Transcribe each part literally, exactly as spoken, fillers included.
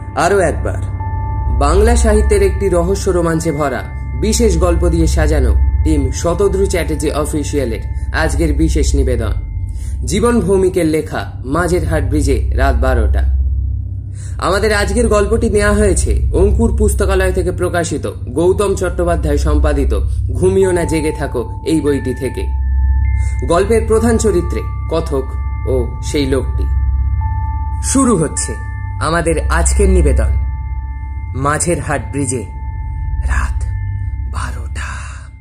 আরও একবার বাংলা সাহিত্যের একটি রহস্য রোমাঞ্চে ভরা বিশেষ গল্প দিয়ে সাজানো টিম শতদ্রু চ্যাটার্জি অফিসিয়ালের আজকের বিশেষ নিবেদন জীবন ভৌমিকের লেখা মাঝেরহাট ব্রিজে রাত বারোটা। আমাদের আজকের গল্পটি নেওয়া হয়েছে অঙ্কুর পুস্তকালয় থেকে প্রকাশিত গৌতম চট্টোপাধ্যায় সম্পাদিত ঘুমিও না জেগে থাকো এই বইটি থেকে। গল্পের প্রধান চরিত্রে কথক ও সেই লোকটি। শুরু হচ্ছে আমাদের আজকের নিবেদন মাঝেরহাট ব্রিজে রাত বারোটা।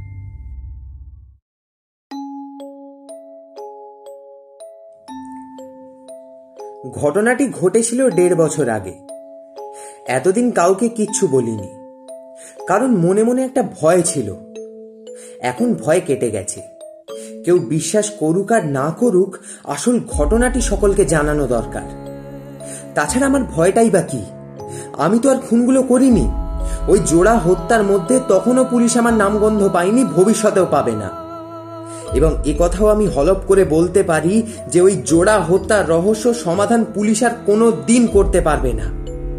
ঘটনাটি ঘটেছিল দেড় বছর আগে। এতদিন কাউকে কিচ্ছু বলিনি, কারণ মনে মনে একটা ভয় ছিল। এখন ভয় কেটে গেছে। কেউ বিশ্বাস করুক আর না করুক, আসল ঘটনাটি সকলকে জানানো দরকার। তাছাড়া আমার ভয়টাই বা কি? আমি তো আর খুনগুলো করিনি। ওই জোড়া হত্যার মধ্যে তখনও পুলিশ আমার নামগন্ধ পায়নি, ভবিষ্যতেও পাবে না। এবং এ কথাও আমি হলপ করে বলতে পারি যে ওই জোড়া হত্যার রহস্য সমাধান পুলিশ আর কোনো দিন করতে পারবে না।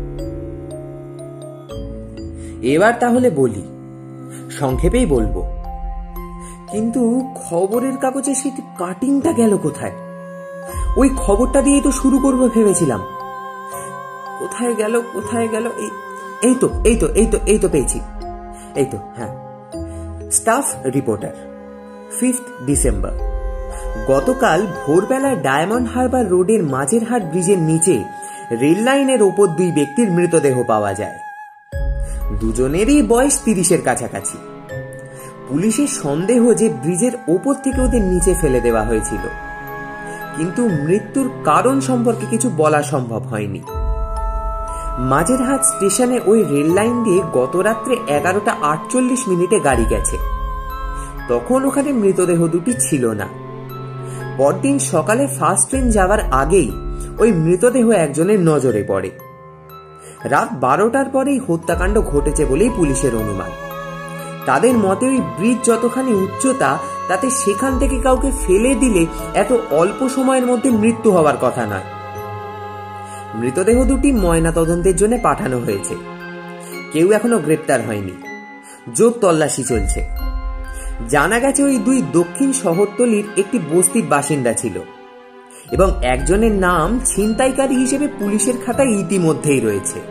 এবার তাহলে বলি, সংক্ষেপেই বলবো। কিন্তু খবরের কাগজে সেই কাটিংটা গেল কোথায়? ওই খবরটা দিয়েই তো শুরু করবো ভেবেছিলাম। কোথায় গেল কোথায় গেল এই তো এই তো এই তো এই তো পেয়েছি। এই তো, হ্যাঁ, স্টাফ রিপোর্টার, ফিফথ ডিসেম্বর। গতকাল ভোরবেলায় ডায়মন্ড হারবার রোডের মাঝেরহাট ব্রিজের নিচে রেল লাইনের ওপর দুই ব্যক্তির মৃতদেহ পাওয়া যায়। দুজনেরই বয়স তিরিশের কাছাকাছি। পুলিশের সন্দেহ যে ব্রিজের ওপর থেকে ওদের নিচে ফেলে দেওয়া হয়েছিল, কিন্তু মৃত্যুর কারণ সম্পর্কে কিছু বলা সম্ভব হয়নি। মাঝেরহাট স্টেশনে ওই রেল লাইন দিয়ে গত রাত্রে এগারোটা আটচল্লিশ মিনিটে গাড়ি গেছে। তখন ওখানে মৃতদেহ দুটি ছিল না। পরদিন সকালে ফার্স্ট ট্রেন যাওয়ার আগেই ওই মৃতদেহ একজনের নজরে পড়ে। রাত বারোটার পরেই হত্যাকাণ্ড ঘটেছে বলেই পুলিশের অনুমান। তাদের মতে ওই ব্রিজ যতখানি উচ্চতা, তাতে সেখান থেকে কাউকে ফেলে দিলে এত অল্প সময়ের মধ্যে মৃত্যু হওয়ার কথা নয়। মৃতদেহ দুটি ময়না তদন্তের জন্য পাঠানো হয়েছে। কেউ এখনো গ্রেপ্তার হয়নি। জোর তল্লাশি চলছে। জানা গেছে ওই দুই দক্ষিণ শহরতলির একটি বস্তির বাসিন্দা ছিল এবং একজনের নাম ছিনতাইকারী হিসেবে পুলিশের খাতায় ইতিমধ্যেই রয়েছে।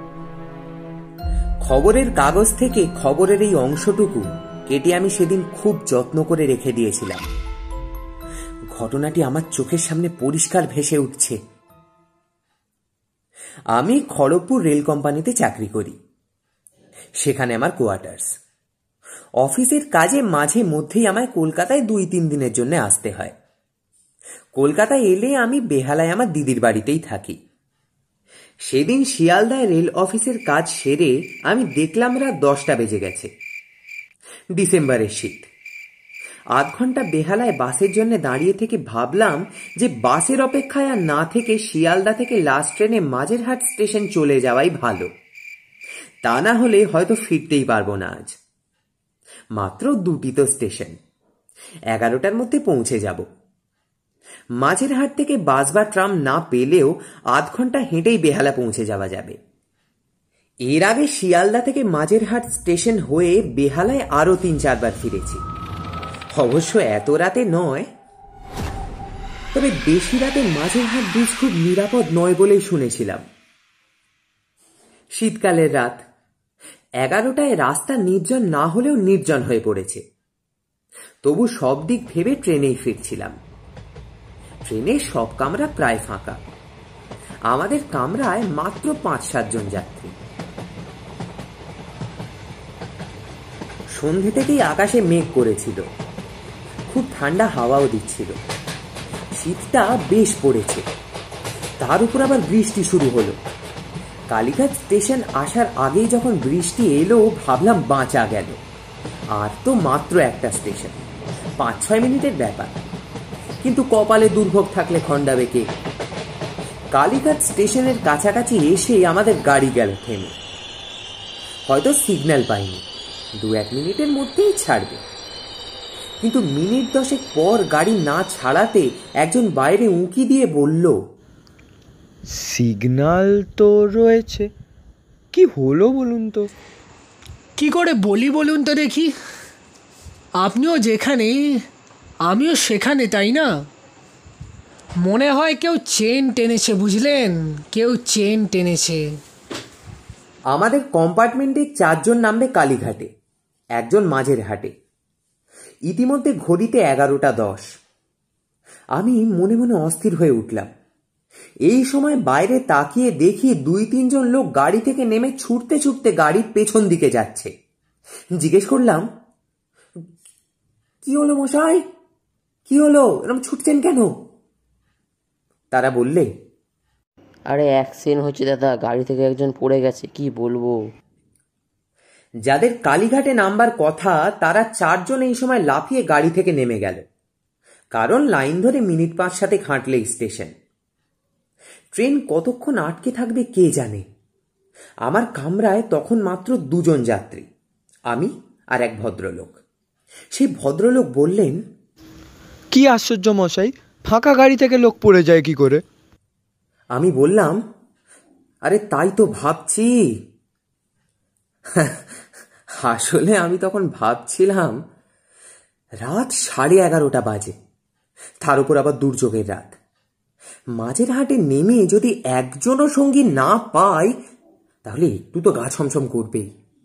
খবরের কাগজ থেকে খবরের এই অংশটুকু কেটে আমি সেদিন খুব যত্ন করে রেখে দিয়েছিলাম। ঘটনাটি আমার চোখের সামনে পরিষ্কার ভেসে উঠছে। আমি খড়গপুর রেল কোম্পানিতে চাকরি করি। সেখানে আমার কোয়ার্টার্স। অফিসের কাজে মাঝে মধ্যেই আমায় কলকাতায় দুই তিন দিনের জন্য আসতে হয়। কলকাতায় এলে আমি বেহালায় আমার দিদির বাড়িতেই থাকি। সেদিন শিয়ালদায় রেল অফিসের কাজ সেরে আমি দেখলাম রাত দশটা বেজে গেছে। ডিসেম্বরের শীত। আধ ঘন্টা বেহালায় বাসের জন্য দাঁড়িয়ে থেকে ভাবলাম যে বাসের অপেক্ষায় আর না থেকে শিয়ালদা থেকে লাস্ট ট্রেনে মাঝেরহাট স্টেশন চলে যাওয়াই ভালো। তা না হলে হয়তো ফিরতেই পারবো না আজ। মাত্র দুটি তো স্টেশন, এগারোটার মধ্যে পৌঁছে যাব। মাঝেরহাট থেকে বাস বা ট্রাম না পেলেও আধ ঘন্টা হেঁটেই বেহালা পৌঁছে যাওয়া যাবে। এর আগে শিয়ালদা থেকে মাঝেরহাট স্টেশন হয়ে বেহালায় আরো তিন চারবার ফিরেছি। অবশ্য এত রাতে নয়, তবে বেশি রাতে মাঝেরহাট ব্রিজ খুব নিরাপদ নয় বলেই শুনেছিলাম। শীতকালের রাত, এগারোটায় রাস্তা নির্জন না হলেও নির্জন হয়ে পড়েছে। তবু সব দিক ভেবে ট্রেনেই ফিরছিলাম। ট্রেনের সব কামরা প্রায় ফাঁকা। আমাদের কামরায় মাত্র পাঁচ সাতজন যাত্রী। সন্ধে থেকেই আকাশে মেঘ করেছিল। খুব ঠান্ডা হাওয়াও দিচ্ছিল। শীতটা বেশ পড়েছে। তার উপর আবার বৃষ্টি শুরু হলো। কালীঘাট স্টেশন আসার আগেই যখন বৃষ্টি এলো, ভাবলাম বাঁচা গেল। আর তো মাত্র একটা স্টেশন, পাঁচ ছয় মিনিটের ব্যাপার। কিন্তু কপালে দুর্ভোগ থাকলে খন্ডাবে কে। কালীঘাট স্টেশনের কাছাকাছি এসে আমাদের গাড়ি গেল থেমে। হয়তো সিগন্যাল পাইনি, দু এক মিনিটের মধ্যেই ছাড়বে। কিন্তু মিনিট দশেক পর গাড়ি না ছাড়াতে একজন বাইরে উঁকি দিয়ে বলল, সিগন্যাল তো রয়েছে, কি হলো বলুন তো? কি করে বলি বলুন তো দেখি? আপনিও যেখানে আমিও সেখানে, তাই না? মনে হয় কেউ চেন টেনেছে, বুঝলেন? কেউ চেন টেনেছে। আমাদের কম্পার্টমেন্টে চারজন নামবে কালীঘাটে, একজন মাঝের হাটে। ইতিমধ্যে ঘড়িতে এগারোটা দশ। আমি মনে মনে অস্থির হয়ে উঠলাম। এই সময় বাইরে তাকিয়ে দেখি দুই তিনজন লোক গাড়ি থেকে নেমে ছুটতে ছুটতে গাড়ির পেছন দিকে যাচ্ছে। জিজ্ঞেস করলাম, কি হলো মশাই, কি হলো, এরকম ছুটছেন কেন? তারা বললে, আরে অ্যাক্সিডেন্ট হচ্ছে দাদা, গাড়ি থেকে একজন পড়ে গেছে, কি বলবো। যাদের কালীঘাটে নামবার কথা তারা চারজন এই সময় লাফিয়ে গাড়ি থেকে নেমে গেল, কারণ লাইন ধরে মিনিট পাঁচ সাথে হাঁটলে স্টেশন। ট্রেন কতক্ষণ আটকে থাকবে কে জানে। আমার কামরায় তখন মাত্র দুজন যাত্রী, আমি আর এক ভদ্রলোক। সেই ভদ্রলোক বললেন, কি আশ্চর্য মশাই, ফাঁকা গাড়ি থেকে লোক পড়ে যায় কি করে? আমি বললাম, আরে তাই তো ভাবছি। আসলে আমি তখন ভাবছিলাম রাত সাড়ে এগারোটা বাজে, তার উপর আবার দুর্যোগের রাত। মাঝের হাটে নেমে যদি একজনও সঙ্গী না পাই তাহলে একটু তো গা ছমছম করবেই।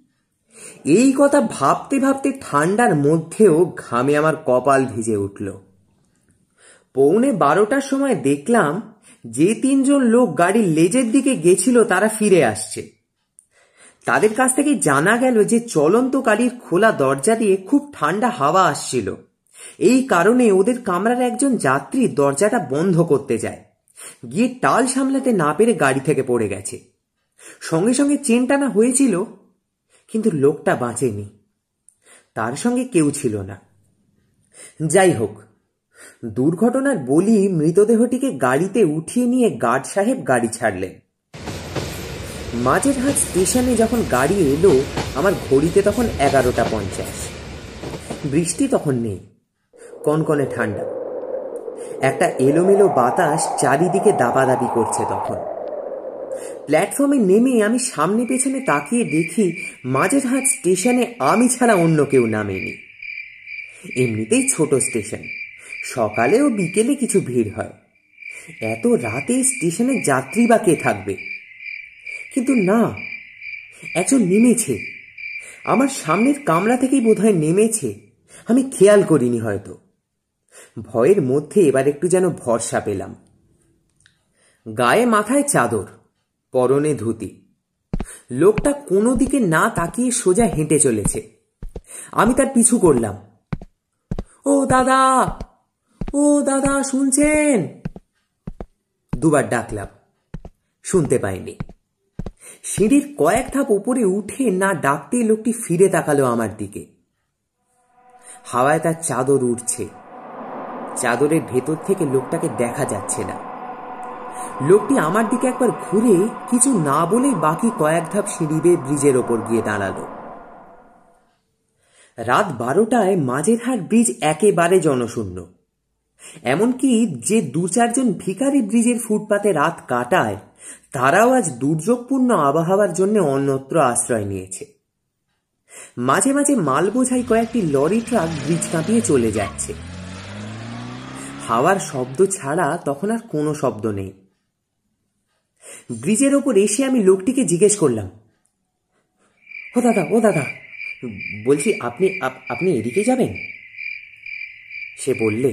এই কথা ভাবতে ভাবতে ঠান্ডার মধ্যেও ঘামে আমার কপাল ভিজে উঠল। পৌনে বারোটার সময় দেখলাম যে তিনজন লোক গাড়ির লেজের দিকে গেছিল তারা ফিরে আসছে। তাদের কাছ থেকে জানা গেল যে চলন্ত গাড়ির খোলা দরজা দিয়ে খুব ঠান্ডা হাওয়া আসছিল। এই কারণে ওদের কামরার একজন যাত্রী দরজাটা বন্ধ করতে যায়, গিয়ে টাল সামলাতে না পেরে গাড়ি থেকে পড়ে গেছে। সঙ্গে সঙ্গে চেন টানা হয়েছিল, কিন্তু লোকটা বাঁচেনি, তার সঙ্গে কেউ ছিল না। যাই হোক, দুর্ঘটনার বলি মৃতদেহটিকে গাড়িতে উঠিয়ে নিয়ে গার্ড সাহেব গাড়ি ছাড়লেন। মাঝেরহাট স্টেশনে যখন গাড়ি এলো আমার ঘড়িতে তখন এগারোটা পঞ্চাশ। বৃষ্টি তখন নেই, কনকনে ঠান্ডা। একটা এলোমেলো বাতাস চারিদিকে দাপাদাপি করছে তখন। প্ল্যাটফর্মে নেমে আমি সামনে পেছনে তাকিয়ে দেখি মাঝেরহাট স্টেশনে আমি ছাড়া অন্য কেউ নামেনি। এমনিতেই ছোট স্টেশন, সকালে ও বিকেলে কিছু ভিড় হয়, এত রাতে স্টেশনে যাত্রী বা কে থাকবে? কিন্তু না, একজন নেমেছে, আমার সামনের কামরা থেকেই বোধহয় নেমেছে, আমি খেয়াল করিনি হয়তো। ভয়ের মধ্যে এবার একটু যেন ভরসা পেলাম। গায়ে মাথায় চাদর, পরনে ধুতি। লোকটা কোনো দিকে না তাকিয়ে সোজা হেঁটে চলেছে। আমি তার পিছু করলাম। ও দাদা, ও দাদা, শুনছেন? দুবার ডাকলাম, শুনতে পাইনি। সিঁড়ির কয়েক ধাপ উপরে উঠে না ডাকতে লোকটি ফিরে তাকালো আমার দিকে। হাওয়ায় তার চাদর উঠছে, চাদরের ভেতর থেকে লোকটাকে দেখা যাচ্ছে না। লোকটি আমার দিকে একবার ঘুরে কিছু না বলেই বাকি কয়েক ধাপ সিঁড়ি বেয়ে ব্রিজের ওপর গিয়ে দাঁড়ালো। রাত বারোটায় মাঝেরহাট ব্রিজ একেবারে জনশূন্য। এমনকি যে দু চারজন ভিখারি ব্রিজের ফুটপাতে রাত কাটায় তারাও আজ দুর্যোগপূর্ণ আবহাওয়ার জন্য অন্যত্র আশ্রয় নিয়েছে। মাঝে মাঝে মাল বোঝাই কয়েকটি লরি ট্রাক ব্রিজ কাঁপিয়ে চলে যাচ্ছে। হাওয়ার শব্দ ছাড়া তখন আর কোনো শব্দ নেই। ব্রিজের ওপর এসে আমি লোকটিকে জিজ্ঞেস করলাম, ও দাদা, ও দাদা, বলছি আপনি আপনি এদিকে যাবেন? সে বললে,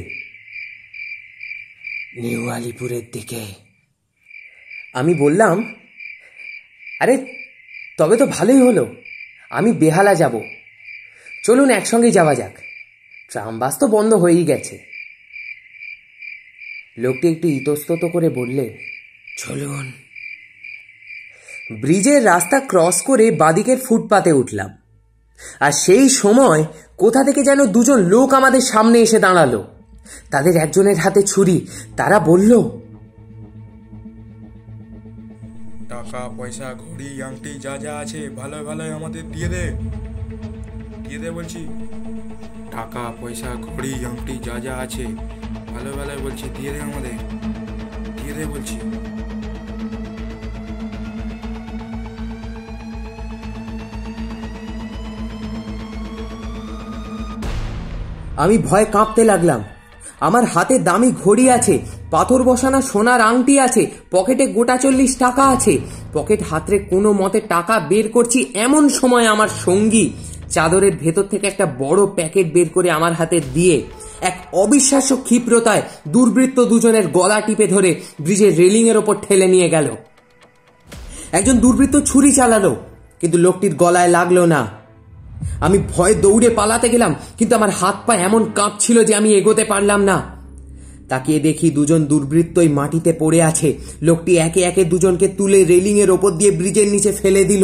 নিউ আলিপুরের দিকে। আমি বললাম, আরে তবে তো ভালোই হলো, আমি বেহালা যাব, চলুন একসঙ্গে যাওয়া যাক, ট্রাম বাস তো বন্ধ হয়েই গেছে। লোকটি একটু ইতস্তত করে বললে, চলুন। ব্রিজের রাস্তা ক্রস করে বাদিকের ফুটপাতে উঠলাম, আর সেই সময় কোথা থেকে যেন দুজন লোক আমাদের সামনে এসে দাঁড়ালো। তাদের একজনের হাতে ছুরি। তারা বলল, টাকা পয়সা ঘড়ি আংটি যা যা আছে ভালো ভালো আমাদের দিয়ে দে, দিয়ে দে বলছি। টাকা পয়সা ঘড়ি আংটি যা যা আছে ভালো ভালো বলছি দিয়ে দে আমাদের, দিয়ে দে বলছি। আমি ভয়ে কাঁপতে লাগলাম। আমার হাতে দামি ঘড়ি আছে, পাথর বসানো সোনার আংটি আছে, পকেটে গোটা চল্লিশ টাকা আছে। পকেট হাতরে কোনো মতে টাকা বের করছি, এমন সময় আমার সঙ্গী চাদরের ভেতর থেকে একটা বড় প্যাকেট বের করে আমার হাতে দিয়ে এক অবিশ্বাস্য ক্ষিপ্রতায় দুর্বৃত্ত দুজনের গলা টিপে ধরে ব্রিজের রেলিং এর ওপর ঠেলে নিয়ে গেল। একজন দুর্বৃত্ত ছুরি চালালো, কিন্তু লোকটির গলায় লাগলো না। আমি ভয়ে দৌড়ে পালাতে গেলাম, কিন্তু আমার হাত পা এমন কাঁপছিল যে আমি এগোতে পারলাম না। তাকিয়ে দেখি দুজন দুর্বৃত্তই মাটিতে পড়ে আছে। লোকটি একে একে দুজনকে তুলে রেলিং এর ওপর দিয়ে ব্রিজের নিচে ফেলে দিল।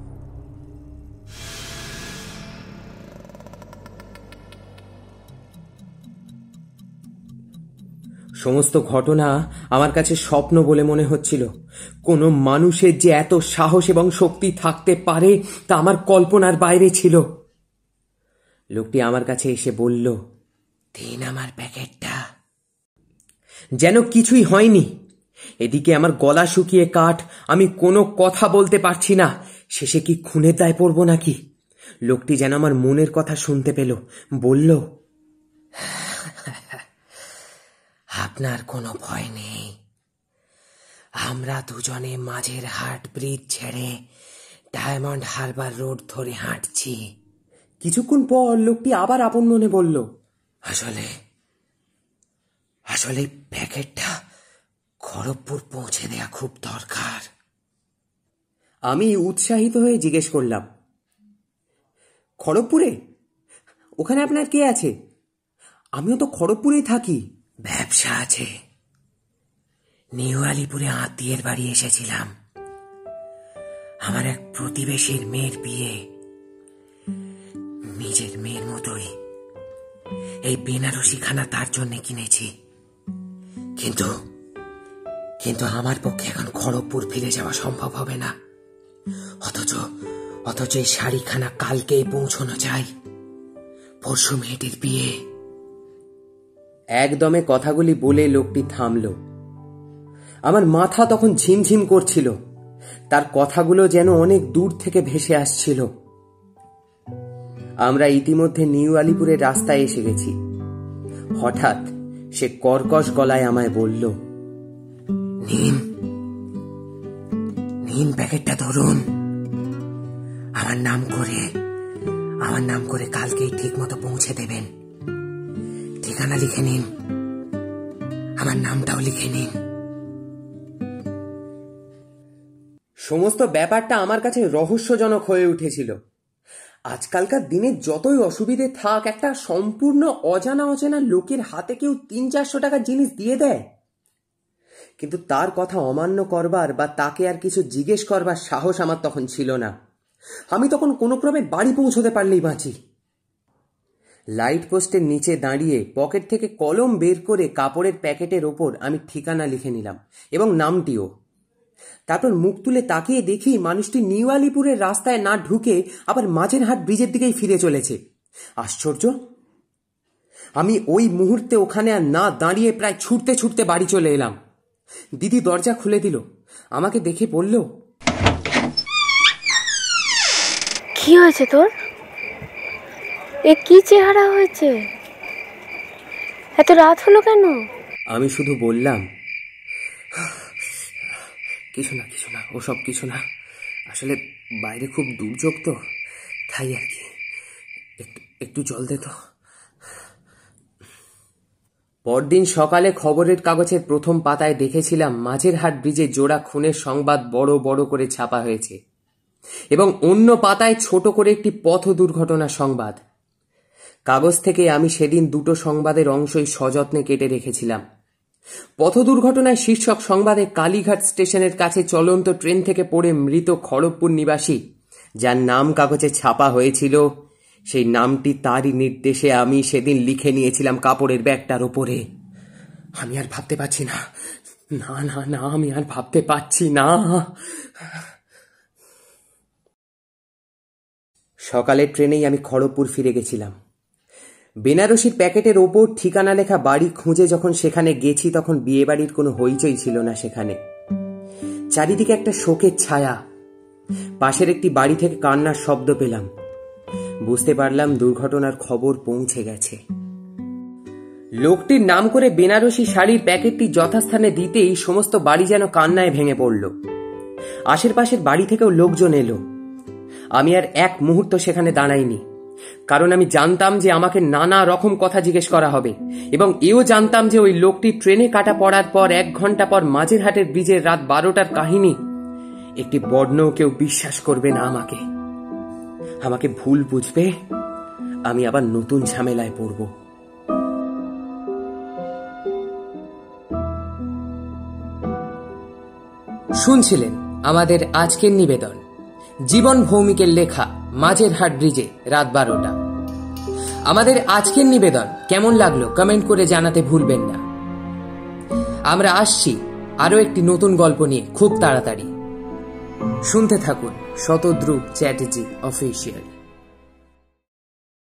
সমস্ত ঘটনা আমার কাছে স্বপ্ন বলে মনে হচ্ছিল। কোন মানুষের যে এত সাহস এবং শক্তি থাকতে পারে তা আমার কল্পনার বাইরে ছিল। লোকটি আমার কাছে এসে বলল, দিন আমার প্যাকেটটা। যেন কিছুই হয়নি। এদিকে আমার গলা শুকিয়ে কাঠ, আমি কোনো কথা বলতে পারছি না। শেষে কি খুনের দায় পড়ব নাকি? লোকটি যেন আমার মনের কথা শুনতে পেল, বলল, আপনার কোনো ভয় নেই। আমরা দুজনে মাঝের হাট ব্রিজ ছেড়ে ডায়মন্ড হারবার রোড ধরে হাঁটছি। কিছুক্ষণ পর লোকটি আবার আপন মনে বলল, আসলে আসলে প্যাকেটটা খড়গপুর পৌঁছে দেয়া খুব দরকার। আমি উৎসাহিত হয়ে জিজ্ঞেস করলাম, খড়গপুরে? ওখানে আপনার কে আছে? আমিও তো খড়গপুরেই থাকি। ব্যবসা আছে। নিউ আলিপুরে আত্মীয়ের বাড়ি এসেছিলাম। আমার এক প্রতিবেশীর মেয়ের বিয়ে। নিজের মেয়ের মতোই এই বেনারসি খানা তার জন্য কিনেছি। কিন্তু কিন্তু আমার পক্ষে এখন খড়গপুর ফিরে যাওয়া সম্ভব হবে না। অথচ অথচ এই শাড়িখানা কালকেই পৌঁছানো চাই। পরশু মেয়েটির বিয়ে। একদমে কথাগুলি বলে লোকটি থামল। আমার মাথা তখন ঝিমঝিম করছিল। তার কথাগুলো যেন অনেক দূর থেকে ভেসে আসছিল। আমরা ইতিমধ্যে নিউ আলিপুরের রাস্তায় এসে গেছি। হঠাৎ সে কর্কশ গলায় আমায় বলল, নিন নিন প্যাকেটটা ধরুন। আমার নাম করে আমার নাম করে কালকেই ঠিক মতো পৌঁছে দেবেন। ঠিকানা লিখে নিন, আমার নামটাও লিখে নিন। সমস্ত ব্যাপারটা আমার কাছে রহস্যজনক হয়ে উঠেছিল। আজকালকার দিনে যতই অসুবিধে থাক, একটা সম্পূর্ণ অজানা অচেনা লোকের হাতে কেউ তিন চারশো টাকার জিনিস দিয়ে দেয়, কিন্তু তার কথা অমান্য করবার বা তাকে আর কিছু জিজ্ঞেস করবার সাহস আমার তখন ছিল না। আমি তখন কোনো ক্রমে বাড়ি পৌঁছতে পারলেই বাঁচি। লাইট পোস্টের নিচে দাঁড়িয়ে পকেট থেকে কলম বের করে কাপড়ের প্যাকেটের ওপর আমি ঠিকানা লিখে নিলাম এবং নামটিও। তারপর মুখ তুলে তাকিয়ে দেখি মানুষটি নিউ আলিপুরের রাস্তায় না ঢুকে আবার মাঝের হাট ব্রিজের দিকেই ফিরে চলেছে। আশ্চর্য! আমি ওই মুহূর্তে ওখানে আর না দাঁড়িয়ে প্রায় ছুটতে ছুটতে বাড়ি চলে এলাম। দিদি দরজা খুলে দিল। আমাকে দেখে বলল, কি হয়েছে তোর? এ কি চেহারা হয়েছে? এত রাত হলো কেন? আমি শুধু বললাম, কিছু না কিছু না ওসব কিছু না, আসলে বাইরে খুব দুর্যোগ তো, তাই আর কি। একটু একটু জল দে তো। পরদিন সকালে খবরের কাগজের প্রথম পাতায় দেখেছিলাম মাঝের হাট ব্রিজে জোড়া খুনের সংবাদ বড় বড় করে ছাপা হয়েছে এবং অন্য পাতায় ছোট করে একটি পথ দুর্ঘটনা সংবাদ। কাগজ থেকে আমি সেদিন দুটো সংবাদের অংশই সযত্নে কেটে রেখেছিলাম। পথ দুর্ঘটনায় শীর্ষক সংবাদে কালীঘাট স্টেশনের কাছে চলন্ত ট্রেন থেকে পড়ে মৃত খড়গপুর নিবাসী যার নাম কাগজে ছাপা হয়েছিল, সেই নামটি তারই নির্দেশে আমি সেদিন লিখে নিয়েছিলাম কাপড়ের ব্যাগটার ওপরে। আমি আর ভাবতে পারছি না, না না না আমি আর ভাবতে পারছি না। সকালের ট্রেনেই আমি খড়গপুর ফিরে গেছিলাম। বেনারসির প্যাকেটের ওপর ঠিকানা লেখা বাড়ি খুঁজে যখন সেখানে গেছি, তখন বিয়ে বাড়ির কোনো হইচই ছিল না সেখানে। চারিদিকে একটা শোকের ছায়া। পাশের একটি বাড়ি থেকে কান্নার শব্দ পেলাম। বুঝতে পারলাম দুর্ঘটনার খবর পৌঁছে গেছে। লোকটির নাম করে বেনারসি শাড়ির প্যাকেটটি যথাস্থানে দিতেই সমস্ত বাড়ি যেন কান্নায় ভেঙে পড়ল। আশেপাশের বাড়ি থেকেও লোকজন এলো। আমি আর এক মুহূর্ত সেখানে দাঁড়াইনি, কারণ আমি জানতাম যে আমাকে নানা রকম কথা জিজ্ঞেস করা হবে, এবং এও জানতাম যে ওই লোকটি ট্রেনে কাটা পড়ার পর এক ঘন্টা পর মাঝেরহাটের ব্রিজের রাত বারোটার কাহিনী একটি বর্ণও কেউ বিশ্বাস করবে না। আমাকে আমাকে ভুল বুঝবে, আমি আবার নতুন ঝামেলায় পড়ব। শুনছিলেন আমাদের আজকের নিবেদন, জীবন ভৌমিকের লেখা মাঝেরহাট ব্রিজে রাত বারোটা। আমাদের আজকের নিবেদন কেমন লাগলো কমেন্ট করে জানাতে ভুলবেন না। আমরা আসছি আরো একটি নতুন গল্প নিয়ে খুব তাড়াতাড়ি। শুনতে থাকুন শতদ্রু চ্যাটার্জি অফিসিয়াল।